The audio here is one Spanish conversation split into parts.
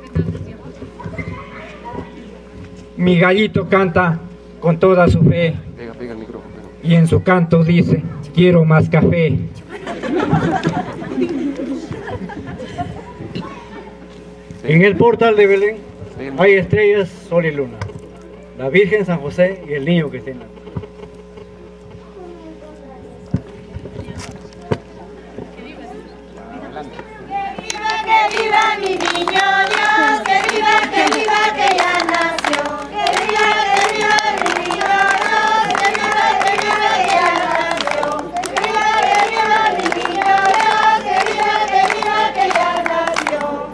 Mi gallito canta con toda su fe. Pega el micrófono. Y en su canto dice, quiero más café. En el portal de Belén hay estrellas, sol y luna, la Virgen, San José y el niño que está en la cuna. Que viva mi niño Dios, que viva que ya nació. Que viva mi niño Dios, que viva que ya nació. Que viva mi niño Dios, que viva que ya nació.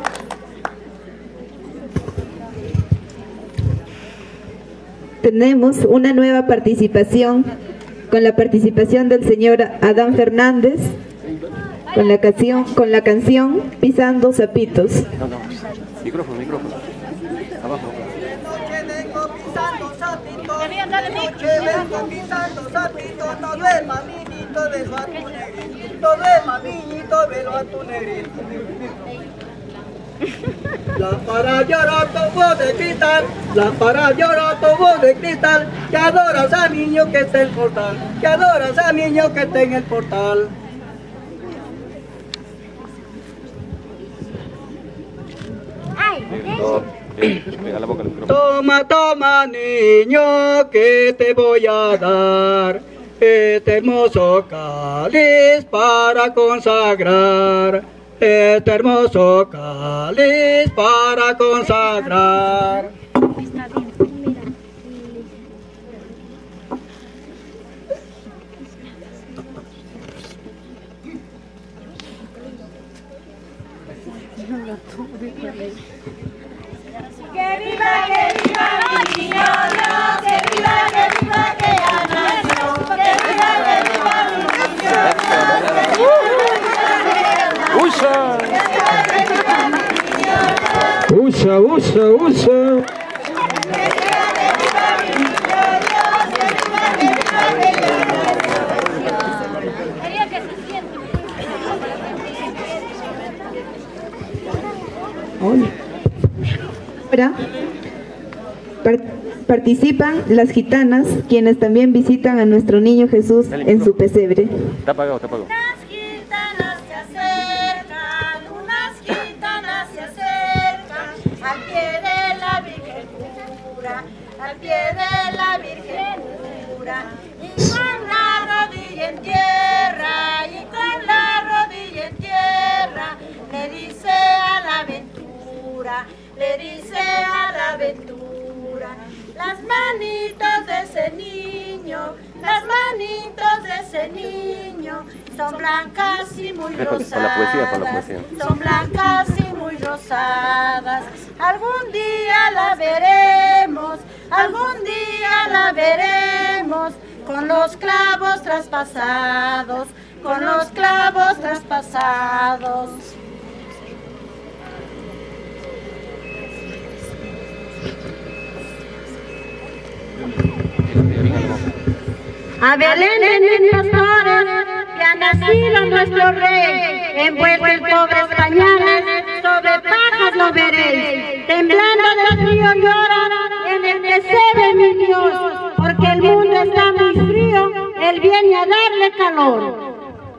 Tenemos una nueva participación, con la participación del señor Adán Fernández, con la canción Pisando Zapitos. No. Micrófono. Abajo. Pisando zapitos, de noche vengo pisando zapitos, no duerma niñito, velo a tu negrito, no duerma niñito, velo a tu negrito. Lámpara llora tu voz de cristal, lámpara llora tu voz de cristal, que adoras al niño que está en el portal, que adoras al niño que está en el portal. Pega la boca al micrófono. Toma, niño, que te voy a dar este hermoso cáliz para consagrar, este hermoso cáliz para consagrar. Que viva mi niño Dios, que viva que ya nació, que viva mi niño Dios, Usa. Ahora participan las gitanas, quienes también visitan a nuestro niño Jesús en su pesebre. Está apagado. Unas gitanas se acercan al pie de la Virgen pura, al pie de la Virgen pura, y con la rodilla en tierra, le dice a la aventura, las manitos de ese niño, son blancas y muy rosadas, son blancas y muy rosadas. Algún día la veremos, con los clavos traspasados, A Belén en pastores, que ha nacido nuestro rey, envuelto en pobres pañales, sobre pajas lo veréis. Temblando de frío llora en el pesebre mi Dios, porque el mundo está muy frío, Él viene a darle calor.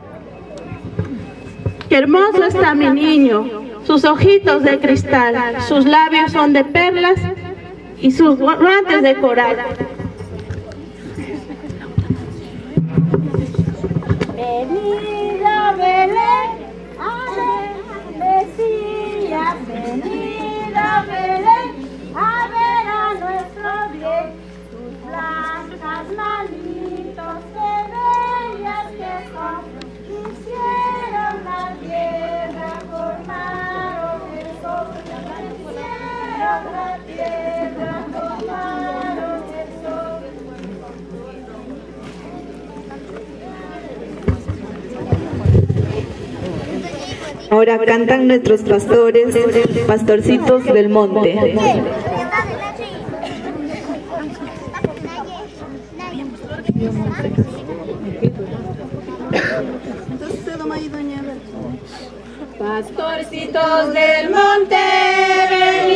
Qué hermoso está mi niño, sus ojitos de cristal, sus labios son de perlas y sus guantes de coral. Venida Belén, a ver, Mesías, venida Belén, a ver a nuestro bien, tus blancas manitos, que bellas que son, hicieron la tierra, formaron el sol, hicieron la tierra, formaron el sol. Ahora cantan nuestros pastores, pastorcitos del monte. Pastorcitos del monte,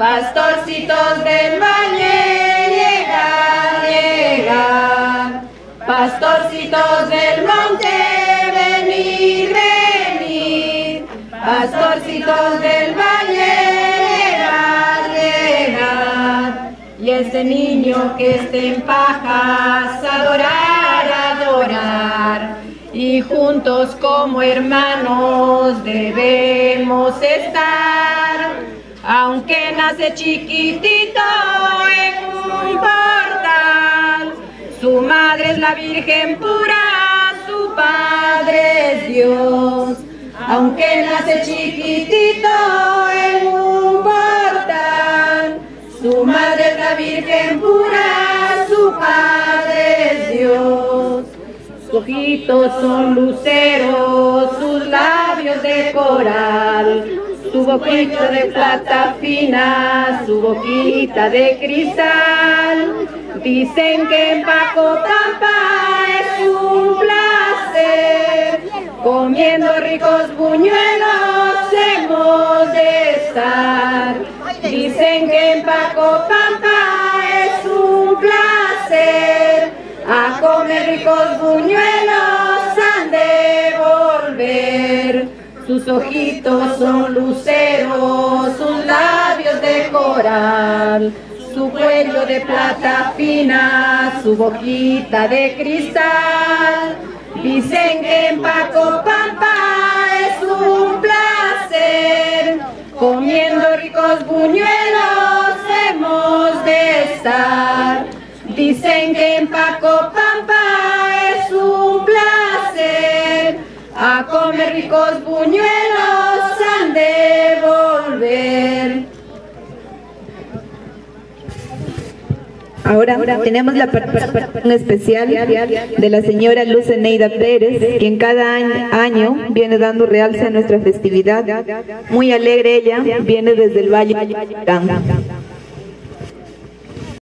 Pastorcitos del valle, llegan, llegan. Pastorcitos del monte, venid, venid. Pastorcitos del valle, llegan, llegan. Y ese niño que esté en pajas, adorar, adorar. Y juntos como hermanos debemos estar. Aunque nace chiquitito en un portal, su madre es la Virgen pura, su padre es Dios. Aunque nace chiquitito en un portal, su madre es la Virgen pura, su padre es Dios. Sus ojitos son luceros, sus labios de coral, su boquita de plata fina, su boquita de cristal. Dicen que en Pacopampa es un placer, comiendo ricos buñuelos hemos de estar. Dicen que en Pacopampa es un placer, a comer ricos buñuelos han de volver. Sus ojitos son luceros, sus labios de coral, su cuello de plata fina, su boquita de cristal. Dicen que en Pacopampa es un placer, comiendo ricos buñuelos hemos de estar. Dicen que en Pacopampa es un placer, a comer ricos buñuelos han de volver. Ahora tenemos la participación especial de la señora Luz Eneida Pérez, quien cada año viene dando realce a nuestra festividad. Muy alegre ella, viene desde el Valle Can.